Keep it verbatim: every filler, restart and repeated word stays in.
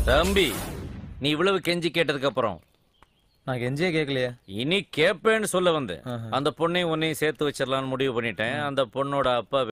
தம்பி, நீ இவ்வளவு கெஞ்சி கேட்டதுக்கு அப்புறம் நான் கெஞ்சியே கேட்கலையே. இனி கேப்பேன்னு சொல்ல வந்தேன். அந்த பொண்ணையும் உன்னையும் சேர்த்து வச்சிடலாம்னு முடிவு பண்ணிட்டேன். அந்த பொண்ணோட அப்பா